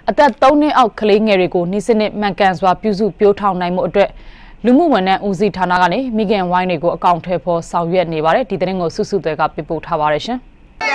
အသက်3နှစ်အောက်ကလေးငယ်တွေကိုနှိစနစ်မှန်ကန်စွာပြုစုပြောထောင်နိုင်မှုအတွက်လူမှုဝန်ထမ်းဦးစီးဌာနကနေမိခင်ဝိုင်းတွေကိုအကောင့်ထဲပေါ်ဆောင်ရွက်နေပါတယ်ဒီသတင်းကိုစုစုသွဲကပြပို့ထားပါတယ်ရှင်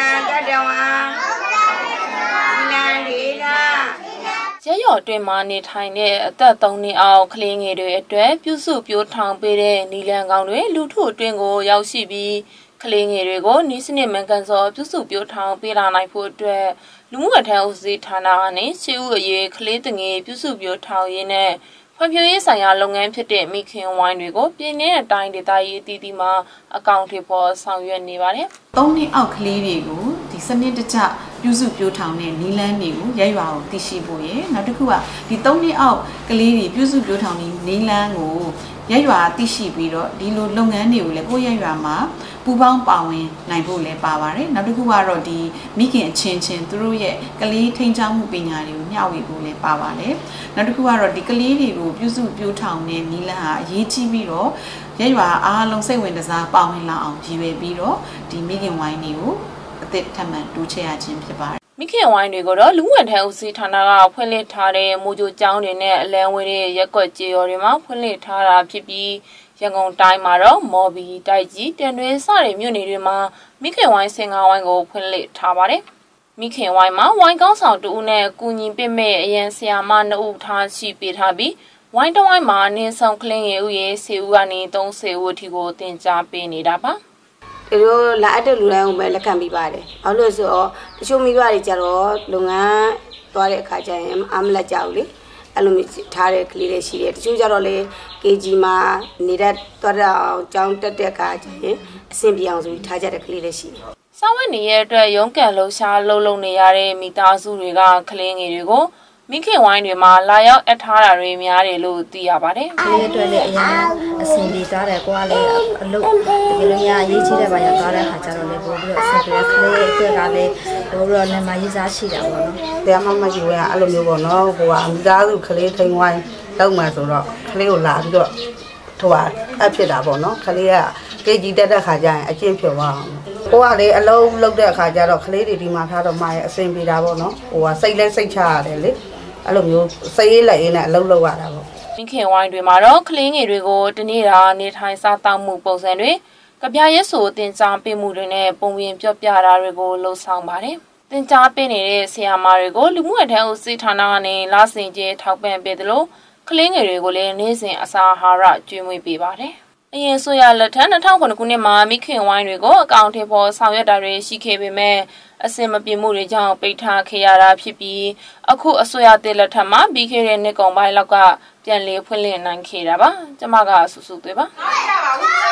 ရဲရော်တွင်မှနေထိုင်တဲ့အသက်3နှစ်အောက်ကလေးငယ်တွေအတွက်ပြုစုပြောထောင်ပေးတဲ့နီလန်ကောင်တွေလူထုအတွင်းကိုရောက်ရှိပြီးကလေးငယ်တွေကိုနှိစနစ်မှန်ကန်စွာပြုစုပြောထောင်ပေးလာနိုင်ဖို့အတွက်လူမှုဝန်ထမ်းဦးစီးဌာနကနေရှေ့ဦးအရေးကလေးငယ်ပြုစုပြောထောင်ရေးနဲ့ဖွံ့ဖြိုးရေးဆိုင်ရာလုပ်ငန်းဖြစ်တဲ့မိခင်ဝိုင်းတွေကိုပြည်내အတိုင်းဒေသကြီးအသီးသီးမှာအကောင့်တွေပေါ်ဆောင်ရွက်နေပါတယ်။3နှစ်အောက်ကလေးတွေကိုဒီစနစ်တကျပြုစုပြောထောင်တဲ့နီလန်းတွေကိုရိုက်ရွာကိုသိရှိဖို့ရယ်နောက်တစ်ခုကဒီ3နှစ်အောက်ကလေးတွေပြုစုပြောထောင်တဲ့နီလန်းကိုရိုက်ရွာသိရှိပြီးတော့ဒီလိုလုပ်ငန်းတွေကိုလည်းကိုယ့်ရိုက်ရွာမှာပူပေါင်းပါဝင်နိုင်ဖို့လည်းပါပါတယ်နောက်တစ်ခုကတော့ဒီမိခင်အချင်းချင်းသူတို့ရဲ့ကလေးထိန်းချောင်းမှုပညာတွေကိုမျှဝေဖို့လည်းပါပါတယ်နောက်တစ်ခုကတော့ဒီကလေးတွေကိုပြုစုပြောထောင်တဲ့နီလန်းဟာအရေးကြီးပြီးတော့ရက်ရွာအားလုံးစိတ်ဝင်စားပါဝင်လာအောင်ရည်ရွယ်ပြီးတော့ဒီမိခင်ဝိုင်းတွေကိုအသစ်ထပ်မံတိုးချဲ့ရခြင်းဖြစ်ပါတယ်မိခင်ဝိုင်းတွေကိုတော့လူဝင်ထမ်းဦးစီးဌာနကဖွင့်လှစ်ထားတဲ့မိုးကြိုကျောင်းတွေနဲ့အလံဝဲတဲ့ရက်ကွက်ကြေးရော်တွေမှာဖွင့်လှစ်ထားတာဖြစ်ပြီးရန်ကုန်တိုင်းမှာတော့မော်ဘီတိုက်ကြီးတန်တွဲစတဲ့မြို့နယ်တွေမှာမိခင်ဝိုင်းစင်ကားဝိုင်းကိုဖွင့်လှစ်ထားပါတယ်မိခင်ဝိုင်းမှာဝိုင်းကောင်းဆောင်2ဦးနဲ့ကူညီပေးမဲ့အရန်ဆရာမ2ဦးထားရှိပေးထားပြီးဝိုင်းတဝိုင်းမှာအနည်းဆုံးကလင်းငယ်ဦးရေ10ဦးကနေ30ဦးအထိကိုတင်ကြားပေးနေတာပါဒီလိုလာအပ်တဲ့လူတိုင်းကိုပဲလက်ခံပြီးပါတယ်။ဘာလို့လဲဆိုတော့တချို့မိဘတွေကြတော့လုပ်ငန်းသွားတဲ့အခါကျရင်အမလက်ကြဘူးလေ။အဲ့လိုမျိုးထားတဲ့ကလေးတွေရှိတယ်။တချို့ကြတော့လေ KG မှာနေတဲ့သွားတဲ့အောင်ကျောင်းတက်တဲ့အခါကျရင်အဆင်ပြေအောင်ဆိုပြီးထားကြတဲ့ကလေးတွေရှိတယ်။စာဝတ်နေရအတွက်ရုံးကန်လှူရှားလုံနေရတဲ့မိသားစုတွေကကလေးငယ်တွေကိုမိခင်ဝိုင်းတွေမှာလာရောက်အပ်ထားတာတွေများတယ်လို့သိရပါတယ်။ကလေးတွေလည်းအရင်အဆင်ပြေကြတယ်ကိုကလည်းအလုပ်တကယ်လို့များရေးချတဲ့ဘာရောက်သွားတဲ့ခါကျတော့လည်းပို့ပြီးတော့အဆင်ပြေကလေးအတွက်ကလည်းပို့ပြီးတော့လည်းမရေးစားရှိတာပေါ့နော်။တရားမှမရှိဘူးအဲ့လိုမျိုးပေါ့နော်။ဟိုကမိသားစုကလေးထိန်ဝိုင်းလောက်မှဆိုတော့ကလေးကိုလာပြီးတော့ဟိုအဖြစ်တာပေါ့နော်။ကလေးကကေဂျီတက်တဲ့ခါကျရင်အကျင့်ဖြော်သွားအောင်။ကိုကလေအလုံးလုတ်တဲ့အခါကျတော့ကလေးတွေဒီမှာထားတော့မှရဲ့အဆင်ပြေတာပေါ့နော်။ဟိုကစိတ်လဲစိတ်ချရတယ်လေ။အဲ့လိုမျိုးစိတ်ရေးလက်ရေးနဲ့အလုပ်လုပ်ရတာပေါ့မိခင်ဝိုင်းတွေမှာတော့ကလေးငယ်တွေကိုတနေ့တာနေထိုင်စားသောက်မှုပုံစံတွေကပြရဲဆိုတင်ကြားပေးမှုတွေနဲ့ပုံပြင်ပြောပြတာတွေကိုလှုပ်ဆောင်ပါတယ်တင်ကြားပေးနေတဲ့ဆရာမတွေကိုလူမှုဝန်ထမ်းဦးစီးဌာနကနေလာစင်ကျဲထောက်ပံ့ပေးတယ်လို့ကလေးငယ်တွေကိုလည်းနေ့စဉ်အစာအာဟာရကျွေးမွေးပေးပါတယ်အရင်ဆိုရလက်ထက်2009ခုနှစ်မှာမိခင်ဝိုင်းတွေကိုအကောင့်ထဲပေါ်ဆောင်ရွက်တာတွေရှိခဲ့ပေမဲ့အစင်မပြေမှုတွေကြောင့်ပိတ်ထားခဲ့ရတာဖြစ်ပြီးအခုအစိုးရတည်လက်ထက်မှာပြီးခဲ့တဲ့နှစ်ကုန်ပိုင်းလောက်ကပြန်လည်ဖွင့်လှစ်နိုင်ခဲ့တာပါကျမကစုစုသွေးပါ